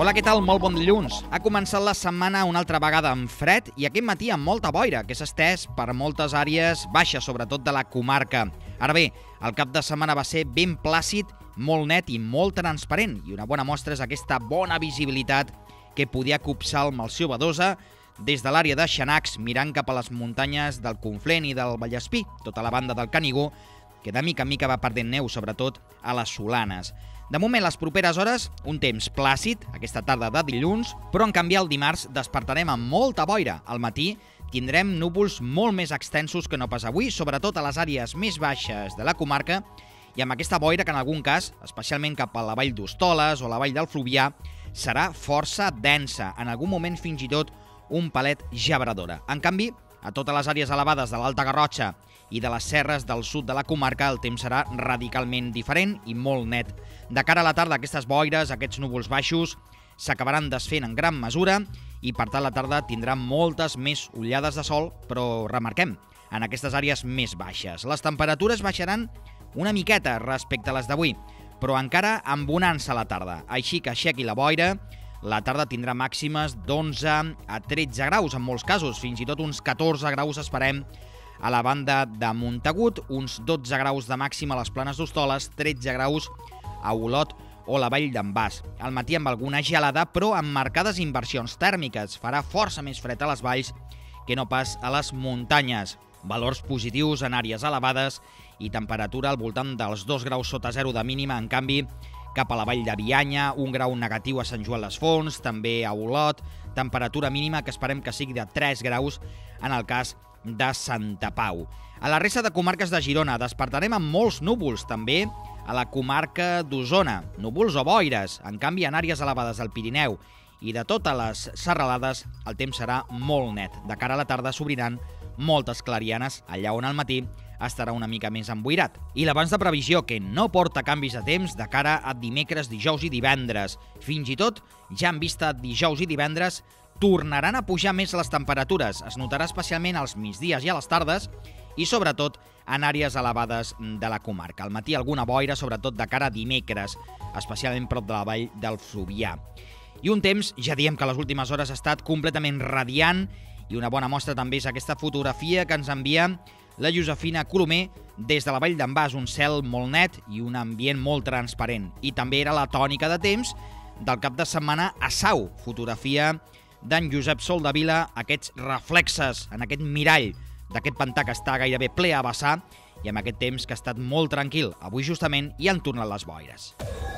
Hola, què tal? Molt bon dilluns. Ha començat la setmana una altra vegada amb fred i aquest matí amb molta boira, que s'ha estès per moltes àrees baixes, sobretot de la comarca. Ara bé, el cap de setmana va ser ben plàcid, molt net i molt transparent, i una bona mostra és aquesta bona visibilitat que podia copsar el Melcior Badosa des de l'àrea de Xanacs, mirant cap a les muntanyes del Conflent i del Vallespí, tota la banda del Canigó, que de mica en mica va perdent neu, sobretot a les Solanes. De moment, les properes hores, un temps plàcid, aquesta tarda de dilluns, però en canvi el dimarts despertarem amb molta boira. Al matí tindrem núvols molt més extensos que no pas avui, sobretot a les àrees més baixes de la comarca, i amb aquesta boira que en algun cas, especialment cap a la vall d'Hostoles o la vall del Fluvià, serà força densa, en algun moment fins i tot un palet gebradora. En canvi, a totes les àrees elevades de l'Alta Garrotxa i de les serres del sud de la comarca el temps serà radicalment diferent i molt net. De cara a la tarda, aquestes boires, aquests núvols baixos, s'acabaran desfent en gran mesura i per tant la tarda tindrà moltes més ullades de sol, però remarquem, en aquestes àrees més baixes. Les temperatures baixaran una miqueta respecte a les d'avui, però encara amb bonança a la tarda. Així que aixequi la boira, la tarda tindrà màximes d'11 a 13 graus en molts casos, fins i tot uns 14 graus esperem a la banda de Montagut, uns 12 graus de màxima a les Planes d'Hostoles, 13 graus a Olot o la Vall d'en Bas. Al matí amb alguna gelada, però amb marcades inversions tèrmiques. Farà força més fred a les valls que no pas a les muntanyes. Valors positius en àrees elevades i temperatura al voltant dels 2 graus sota zero de mínima. En canvi, cap a la vall de Bianya, 1 grau negatiu a Sant Joan les Fonts, també a Olot, temperatura mínima que esperem que sigui de 3 graus en el cas de Santa Pau. A la resta de comarques de Girona despertarem amb molts núvols, també a la comarca d'Osona, núvols o boires. En canvi, en àrees elevades del Pirineu i de totes les serralades, el temps serà molt net. De cara a la tarda s'obriran moltes clarianes, allà on al matí estarà una mica més emboirat. I l'abans de previsió, que no porta canvis de temps de cara a dimecres, dijous i divendres. Fins i tot, ja en vista dijous i divendres, tornaran a pujar més les temperatures. Es notarà especialment als migdies i a les tardes i, sobretot, en àrees elevades de la comarca. Al matí alguna boira, sobretot de cara a dimecres, especialment prop de la vall del Fluvià. I un temps, ja diem que les últimes hores ha estat completament radiant, i una bona mostra també és aquesta fotografia que ens envia la Josefina Colomer des de la vall d'en Bas, un cel molt net i un ambient molt transparent. I també era la tònica de temps del cap de setmana a Sau, fotografia d'en Josep Soldavila, aquests reflexes en aquest mirall d'aquest pantà que està gairebé ple a vessar i amb aquest temps que ha estat molt tranquil. Avui justament hi han tornat les boires.